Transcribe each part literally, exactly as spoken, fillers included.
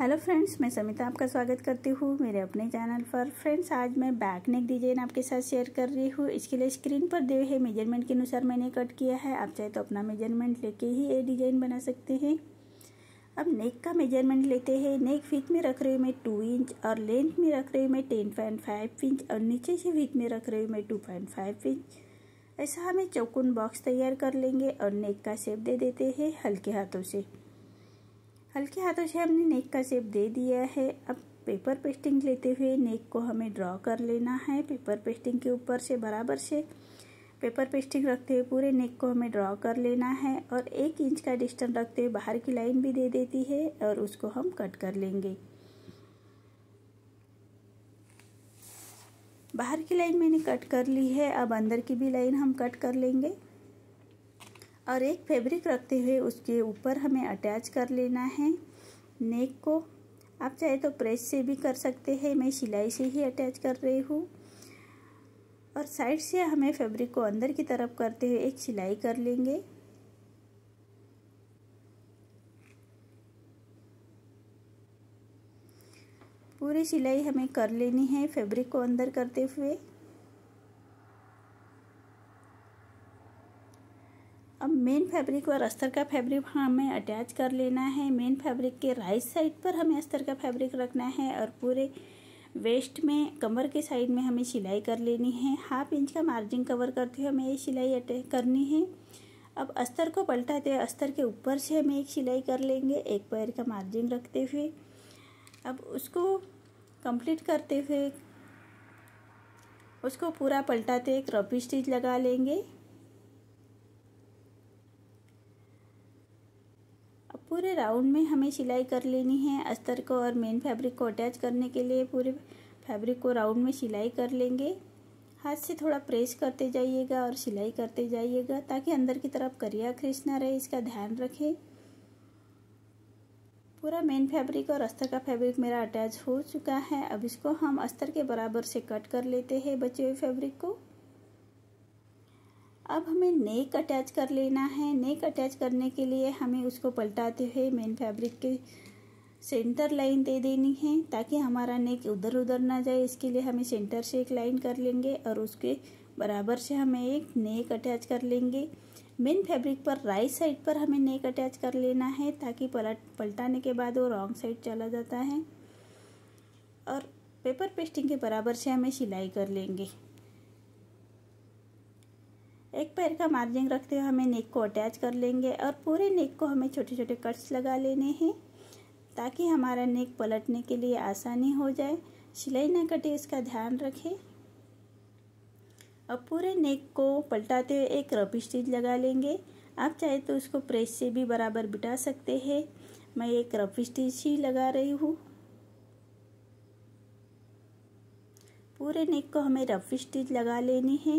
Hello friends, मैं समिता आपका स्वागत करती हूँ मेरे अपने चैनल पर। फ्रेंड्स, आज मैं बैक नेक डिजाइन आपके साथ शेयर कर रही हूँ। इसके लिए स्क्रीन पर दिए हुए मेजरमेंट के अनुसार मैंने कट किया है। आप चाहे तो अपना मेजरमेंट लेके ही ये डिजाइन बना सकते हैं। अब नेक का मेजरमेंट लेते हैं। नेक विथ में रख रही हूँ मैं टू इंच और लेंथ में रख रही हूँ मैं टेन पॉइंट फाइव इंच और नीचे से विथ में रख रही हूँ मैं टू पॉइंट फाइव इंच। ऐसा हमें चौकोन बॉक्स तैयार कर लेंगे और नेक का शेप दे देते हैं हल्के हाथों से। हल्के हाथों से हमने नेक का शेप दे दिया है। अब पेपर पेस्टिंग लेते हुए नेक को हमें ड्रॉ कर लेना है। पेपर पेस्टिंग के ऊपर से बराबर से पेपर पेस्टिंग रखते हुए पूरे नेक को हमें ड्रॉ कर लेना है और एक इंच का डिस्टेंस रखते हुए बाहर की लाइन भी दे देती है और उसको हम कट कर लेंगे। बाहर की लाइन मैंने कट कर ली है। अब अंदर की भी लाइन हम कट कर लेंगे और एक फैब्रिक रखते हुए उसके ऊपर हमें अटैच कर लेना है नेक को। आप चाहे तो प्रेस से भी कर सकते हैं, मैं सिलाई से ही अटैच कर रही हूँ। और साइड से हमें फैब्रिक को अंदर की तरफ करते हुए एक सिलाई कर लेंगे। पूरी सिलाई हमें कर लेनी है फैब्रिक को अंदर करते हुए। अब मेन फैब्रिक और अस्तर का फैब्रिक हमें अटैच कर लेना है। मेन फैब्रिक के राइट साइड पर हमें अस्तर का फैब्रिक रखना है और पूरे वेस्ट में कमर के साइड में हमें सिलाई कर लेनी है। हाफ इंच का मार्जिन कवर करते हुए हमें ये सिलाई अटैच करनी है। अब अस्तर को पलटाते हुए अस्तर के ऊपर से हमें एक सिलाई कर लेंगे एक पैर का मार्जिन रखते हुए। अब उसको कंप्लीट करते हुए उसको पूरा पलटाते हुए एक रफ स्टिच लगा लेंगे। पूरे राउंड में हमें सिलाई कर लेनी है अस्तर को और मेन फैब्रिक को अटैच करने के लिए पूरे फैब्रिक को राउंड में सिलाई कर लेंगे। हाथ से थोड़ा प्रेस करते जाइएगा और सिलाई करते जाइएगा ताकि अंदर की तरफ करिया खींच ना रहे, इसका ध्यान रखें। पूरा मेन फैब्रिक और अस्तर का फैब्रिक मेरा अटैच हो चुका है। अब इसको हम अस्तर के बराबर से कट कर लेते हैं बचे हुए फैब्रिक को। अब हमें नेक अटैच कर लेना है। नेक अटैच करने के लिए हमें उसको पलटाते हुए मेन फैब्रिक के सेंटर लाइन दे देनी है ताकि हमारा नेक उधर उधर ना जाए। इसके लिए हमें सेंटर से एक लाइन कर लेंगे और उसके बराबर से हमें एक नेक अटैच कर लेंगे। मेन फैब्रिक पर राइट साइड पर हमें नेक अटैच कर लेना है ताकि पलट पलटाने के बाद वो रॉन्ग साइड चला जाता है। और पेपर पेस्टिंग के बराबर से हमें सिलाई कर लेंगे। एक पैर का मार्जिन रखते हुए हमें नेक को अटैच कर लेंगे और पूरे नेक को हमें छोटे छोटे कट्स लगा लेने हैं ताकि हमारा नेक पलटने के लिए आसानी हो जाए। सिलाई ना कटे इसका ध्यान रखें। अब पूरे नेक को पलटाते हुए एक रफ स्टिच लगा लेंगे। आप चाहे तो उसको प्रेस से भी बराबर बिठा सकते हैं, मैं एक रफ स्टिच ही लगा रही हूँ। पूरे नेक को हमें रफ स्टिच लगा लेनी है।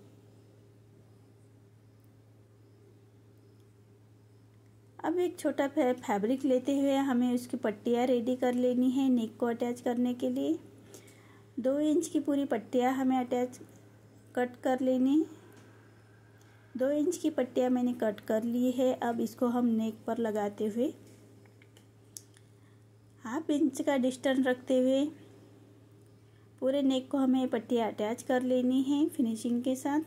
अब एक छोटा फैब्रिक लेते हुए हमें उसकी पट्टियाँ रेडी कर लेनी है नेक को अटैच करने के लिए। दो इंच की पूरी पट्टियाँ हमें अटैच कट कर लेनी। दो इंच की पट्टियाँ मैंने कट कर ली है। अब इसको हम नेक पर लगाते हुए हाफ इंच का डिस्टेंस रखते हुए पूरे नेक को हमें पट्टियाँ अटैच कर लेनी है फिनिशिंग के साथ।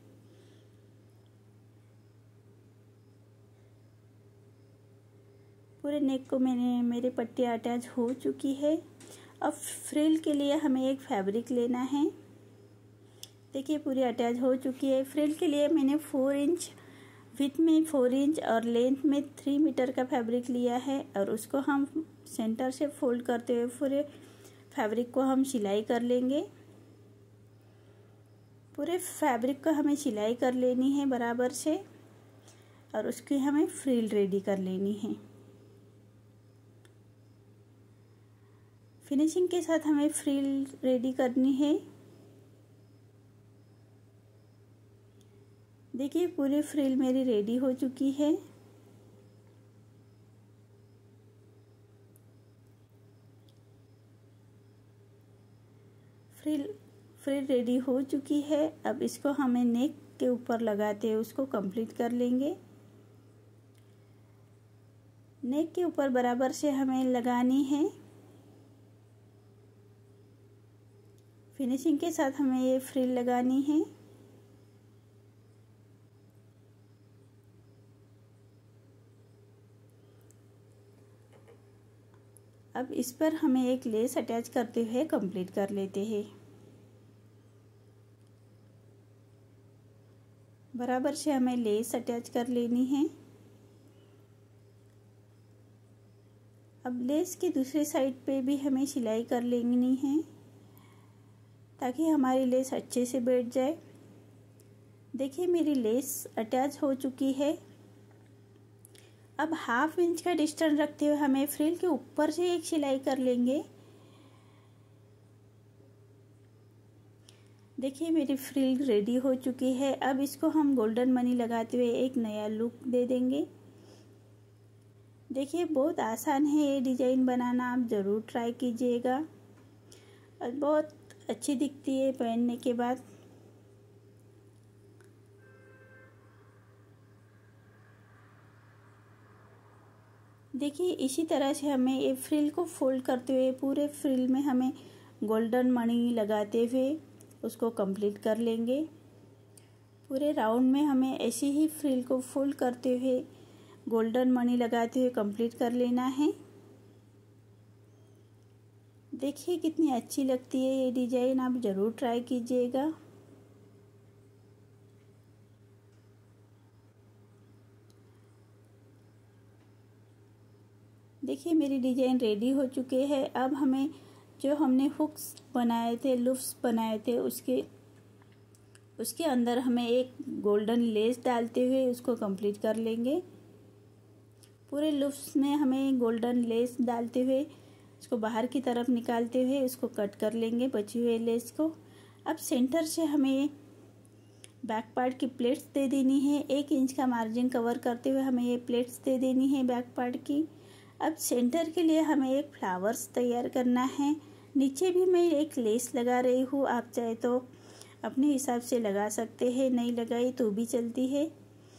पूरे नेक को मैंने मेरी पट्टियाँ अटैच हो चुकी है। अब फ्रिल के लिए हमें एक फैब्रिक लेना है। देखिए पूरी अटैच हो चुकी है। फ्रिल के लिए मैंने फोर इंच विड्थ में फोर इंच और लेंथ में थ्री मीटर का फैब्रिक लिया है और उसको हम सेंटर से फोल्ड करते हुए पूरे फैब्रिक को हम सिलाई कर लेंगे। पूरे फैब्रिक को हमें सिलाई कर लेनी है बराबर से और उसकी हमें फ्रिल रेडी कर लेनी है। फिनिशिंग के साथ हमें फ्रिल रेडी करनी है। देखिए पूरी फ्रिल मेरी रेडी हो चुकी है। फ्रिल फ्रिल रेडी हो चुकी है। अब इसको हमें नेक के ऊपर लगाते हैं उसको कंप्लीट कर लेंगे। नेक के ऊपर बराबर से हमें लगानी है। फिनिशिंग के साथ हमें ये फ्रिल लगानी है। अब इस पर हमें एक लेस अटैच करते हुए कंप्लीट कर लेते हैं। बराबर से हमें लेस अटैच कर लेनी है। अब लेस की दूसरी साइड पे भी हमें सिलाई कर लेनी है ताकि हमारी लेस अच्छे से बैठ जाए। देखिए मेरी लेस अटैच हो चुकी है। अब हाफ इंच का डिस्टेंस रखते हुए हमें फ्रिल के ऊपर से एक सिलाई कर लेंगे। देखिए मेरी फ्रिल रेडी हो चुकी है। अब इसको हम गोल्डन मनी लगाते हुए एक नया लुक दे देंगे। देखिए बहुत आसान है ये डिज़ाइन बनाना, आप ज़रूर ट्राई कीजिएगा और बहुत अच्छी दिखती है पहनने के बाद। देखिए इसी तरह से हमें ये फ्रिल को फोल्ड करते हुए पूरे फ्रिल में हमें गोल्डन मनी लगाते हुए उसको कंप्लीट कर लेंगे। पूरे राउंड में हमें ऐसे ही फ्रिल को फोल्ड करते हुए गोल्डन मनी लगाते हुए कंप्लीट कर लेना है। देखिए कितनी अच्छी लगती है ये डिज़ाइन, आप ज़रूर ट्राई कीजिएगा। देखिए मेरी डिज़ाइन रेडी हो चुके हैं। अब हमें जो हमने हुक्स बनाए थे, लूप्स बनाए थे, उसके उसके अंदर हमें एक गोल्डन लेस डालते हुए उसको कंप्लीट कर लेंगे। पूरे लूप्स में हमें गोल्डन लेस डालते हुए इसको बाहर की तरफ निकालते हुए इसको कट कर लेंगे बची हुए लेस को। अब सेंटर से हमें बैक पार्ट की प्लेट्स दे देनी है। एक इंच का मार्जिन कवर करते हुए हमें ये प्लेट्स दे देनी है बैक पार्ट की। अब सेंटर के लिए हमें एक फ्लावर्स तैयार करना है। नीचे भी मैं एक लेस लगा रही हूँ, आप चाहे तो अपने हिसाब से लगा सकते हैं, नहीं लगाई तो भी चलती है।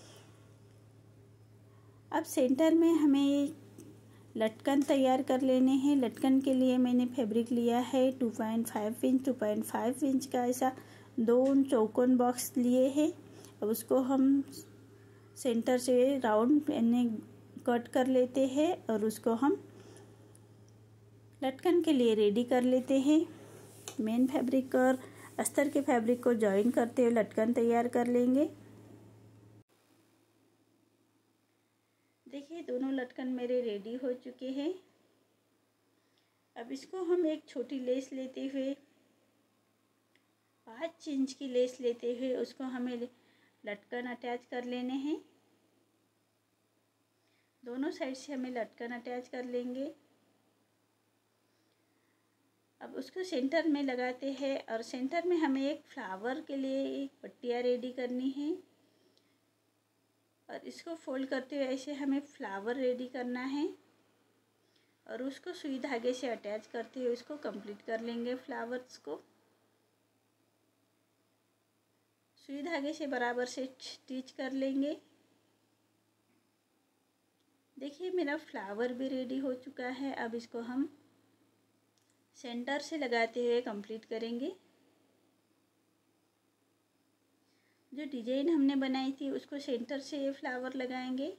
अब सेंटर में हमें लटकन तैयार कर लेने हैं। लटकन के लिए मैंने फैब्रिक लिया है two point five inch two point five inch का ऐसा दो चौकोन बॉक्स लिए हैं। अब उसको हम सेंटर से राउंड यानी कट कर लेते हैं और उसको हम लटकन के लिए रेडी कर लेते हैं। मेन फैब्रिक और अस्तर के फैब्रिक को जॉइन करते हुए लटकन तैयार कर लेंगे। देखिए दोनों लटकन मेरे रेडी हो चुके हैं। अब इसको हम एक छोटी लेस लेते हुए, पाँच इंच की लेस लेते हुए उसको हमें लटकन अटैच कर लेने हैं। दोनों साइड से हमें लटकन अटैच कर लेंगे। अब उसको सेंटर में लगाते हैं और सेंटर में हमें एक फ्लावर के लिए एक पट्टियाँ रेडी करनी है और इसको फोल्ड करते हुए ऐसे हमें फ्लावर रेडी करना है और उसको सुई धागे से अटैच करते हुए उसको कंप्लीट कर लेंगे। फ्लावर्स को सुई धागे से बराबर से स्टिच कर लेंगे। देखिए मेरा फ्लावर भी रेडी हो चुका है। अब इसको हम सेंटर से लगाते हुए कंप्लीट करेंगे। जो डिजाइन हमने बनाई थी उसको सेंटर से ये फ्लावर लगाएंगे।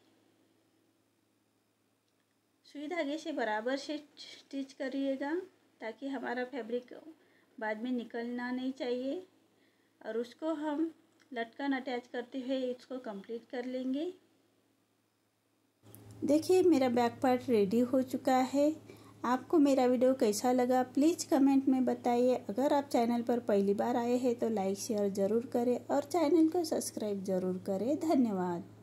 सुई धागे से बराबर से स्टिच करिएगा ताकि हमारा फैब्रिक बाद में निकलना नहीं चाहिए और उसको हम लटकन अटैच करते हुए इसको कंप्लीट कर लेंगे। देखिए मेरा बैक पार्ट रेडी हो चुका है। आपको मेरा वीडियो कैसा लगा प्लीज़ कमेंट में बताइए। अगर आप चैनल पर पहली बार आए हैं तो लाइक शेयर ज़रूर करें और चैनल को सब्सक्राइब ज़रूर करें। धन्यवाद।